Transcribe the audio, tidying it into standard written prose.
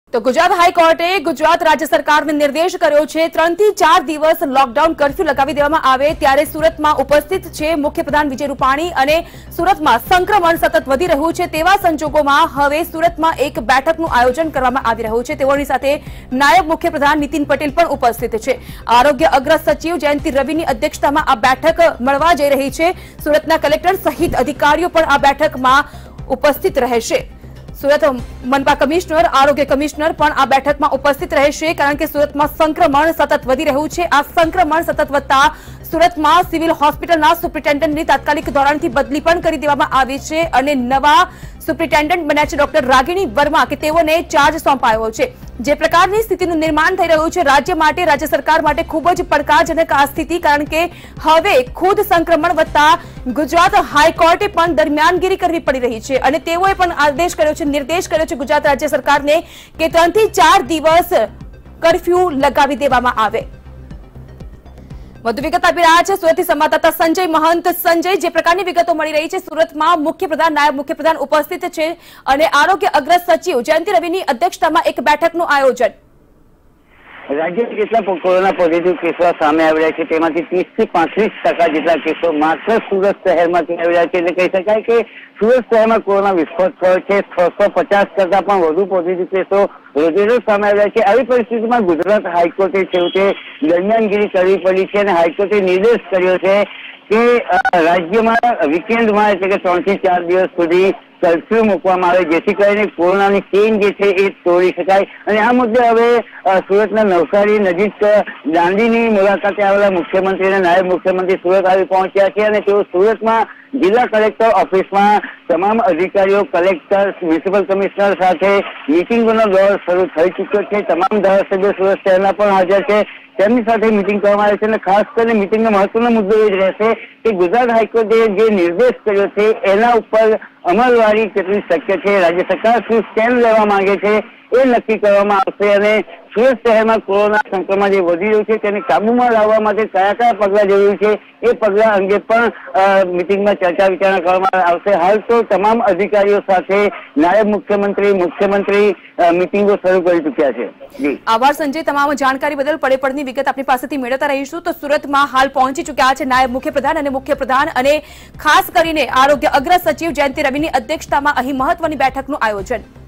તો ગુજરાત હાઈકોર્ટે ગુજરાત રાજ્ય સરકારને નિર્દેશ કર્યો છે 3 થી 4 દિવસ લોકડાઉન કર્ફ્યુ લગાવી દેવામાં આવે ત્યારે સુરતમાં ઉપસ્થિત છે મુખ્યપ્રધાન વિજય રૂપાણી અને સુરતમાં સંક્રમણ સતત વધી રહ્યું છે તેવા સંજોગોમાં હવે સુરતમાં એક બેઠકનું આયોજન કરવામાં આવી રહ્યું છે। તેઓની સાથે નાયબ મુખ્યપ્રધાન નીતિન પટેલ પણ ઉપસ્થિત છે। આરોગ્ય અગ્ર સચિવ જયંતિ રવિની અધ્યક્ષતામાં આ બેઠક મળવા જઈ રહી છે। સુરતના કલેક્ટર સહિત અધિકારીઓ પણ આ બેઠકમાં ઉપસ્થિત રહેશે। सूरत मनपा कमिश्नर आरोग्य कमिश्नर पण आ बैठक में उपस्थित रहेशे कारण के सूरत में संक्रमण सतत वधी रह्युं छे। आ संक्रमण सतत वधता सूरत में सिविल होस्पिटलना सुप्रिटेन्डन्टनी तात्कालिक धोरणथी बदली पण करी देवामां आवी छे अने नवा सुप्रिटेन्डન્ટ बन्या छे डॉक्टर रागिणी वर्मा के तेओने चार्ज सोंपायो छे। जे प्रकारनी स्थितिनुं निर्माण थई रह्युं छे राज्य माटे राज्य सरकार माटे खूब ज પડકારજનક आ स्थिति कारण के हवे खुद संक्रमण वधता गुजरात हाईकोर्टे पण दरमियानगीरी करवी पड़ी रही छे अने तेओए पण आदेश कर्यो छे निर्देश कर्यो छे गुजरात राज्य सरकारने के 3 થી 4 દિવસ कर्फ्यू लगावी देवामां आवे। વધુ વિગત આપી રહ્યા છે સુરતથી સંવાદદાતા સંજય મહંત। સંજય, જે પ્રકારની વિગતો મળી રહી છે સુરતમાં મુખ્યપ્રધાન નાયબ મુખ્યપ્રધાન ઉપસ્થિત છે અને આરોગ્ય અગ્ર સચિવ જયંતિ રવિની અધ્યક્ષતામાં એક બેઠકનું આયોજન। રાજ્યમાં જેટલા કોરોના પોઝિટિવ કેસો સામે આવી રહ્યા છે તેમાંથી 30 થી 35% જેટલા કેસો માત્ર સુરત શહેરમાંથી આવી રહ્યા છે। એટલે કહી શકાય કે સુરત શહેરમાં કોરોના વિસ્ફોટ થયો છે। 650 કરતા પણ વધુ પોઝિટિવ કેસો રોજેરોજ સામે આવી રહ્યા છે। આવી પરિસ્થિતિમાં ગુજરાત હાઈકોર્ટે છેવટે દરમિયાનગીરી કરવી પડી છે અને હાઈકોર્ટે નિર્દેશ કર્યો છે કે રાજ્યમાં વીકેન્ડમાં એટલે કે 3 થી 4 દિવસ સુધી कर्फ्यू મૂકવામાં આવે જેથી કરીને કોરોનાની ચેઇન જે છે એ તોડી શકાય। અને આ મુદ્દે હવે સુરતના નવસારી નજીક દાંડીની મુલાકાતે આવેલા મુખ્યમંત્રી અને નાયબ મુખ્યમંત્રી સુરત આવી પહોંચ્યા છે અને તેઓ સુરતમાં જિલ્લા કલેક્ટર ઓફિસમાં તમામ અધિકારીઓ કલેક્ટર મ્યુનિસિપલ કમિશનર સાથે મીટિંગોનો દોર શરૂ થઈ ચૂક્યો છે। તમામ ધારાસભ્યો સુરત શહેરના પણ હાજર છે। તેમની સાથે મીટિંગ કરવામાં આવી છે અને ખાસ કરીને મીટિંગનો મહત્વનો મુદ્દો એ જ રહેશે કે ગુજરાત હાઈકોર્ટે જે નિર્દેશ કર્યો છે એના ઉપર અમલવારી કેટલી શક્ય છે, રાજ્ય સરકાર શું સ્ટેન્ડ લેવા માંગે છે એ નક્કી કરવામાં આવશે અને સુરત શહેરમાં કોરોના સંક્રમણ જે વધી રહ્યું છે તેને કાબુમાં લાવવા માટે કયા કયા પગલાં જરૂરી છે એ પગલાં અંગે પણ મીટિંગમાં ચર્ચા વિચારણા કરવામાં આવશે। હાલ તો તમામ અધિકારીઓ સાથે નાયબ મુખ્યમંત્રી મીટિંગો શરૂ કરી ચૂક્યા છે। જી આભાર સંજય, તમામ જાણકારી બદલ પડેપડની વિગત આપની પાસેથી મેળવતા રહીશું। તો સુરતમાં હાલ પહોંચી ચૂક્યા છે નાયબ મુખ્યપ્રધાન અને ખાસ કરીને આરોગ્ય અગ્ર સચિવ જયંતિ રવિની અધ્યક્ષતામાં અહીં મહત્વની બેઠકનું આયોજન।